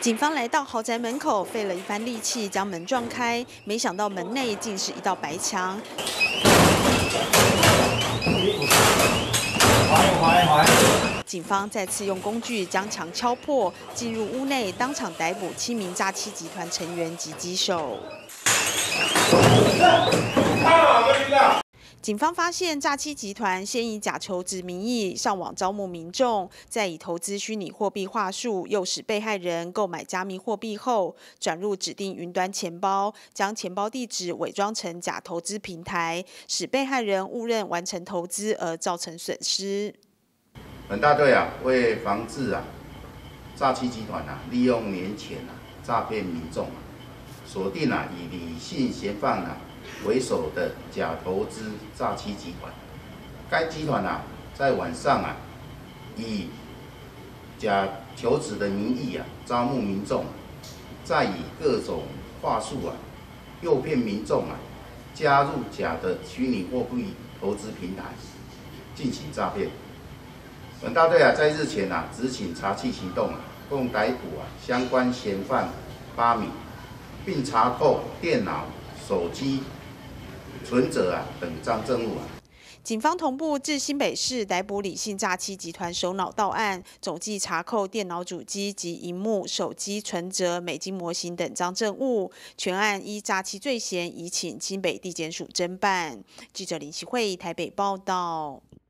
警方来到豪宅门口，费了一番力气将门撞开，没想到门内竟是一道白墙。警方再次用工具将墙敲破，进入屋内，当场逮捕7名诈欺集团成员及机手。警方发现，诈欺集团先以假求职名义上网招募民众，再以投资虚拟货币话术诱使被害人购买加密货币后，转入指定云端钱包，将钱包地址伪装成假投资平台，使被害人误认完成投资而造成损失。 本大队为防治诈欺集团利用年前诈骗民众，锁定以李姓嫌犯为首的假投资诈欺集团。该集团在晚上以假求职的名义招募民众，再以各种话术诱骗民众加入假的虚拟货币投资平台进行诈骗。本大队在日前执行查缉行动，共逮捕相关嫌犯8名，并查扣电脑、手机、存折等赃证物。 警方同步至新北市逮捕李姓诈欺集团首脑到案，总计查扣电脑主机及萤幕、手机、存折、美金模型等赃证物。全案依诈欺罪嫌移请新北地检署侦办。记者林启慧台北报道。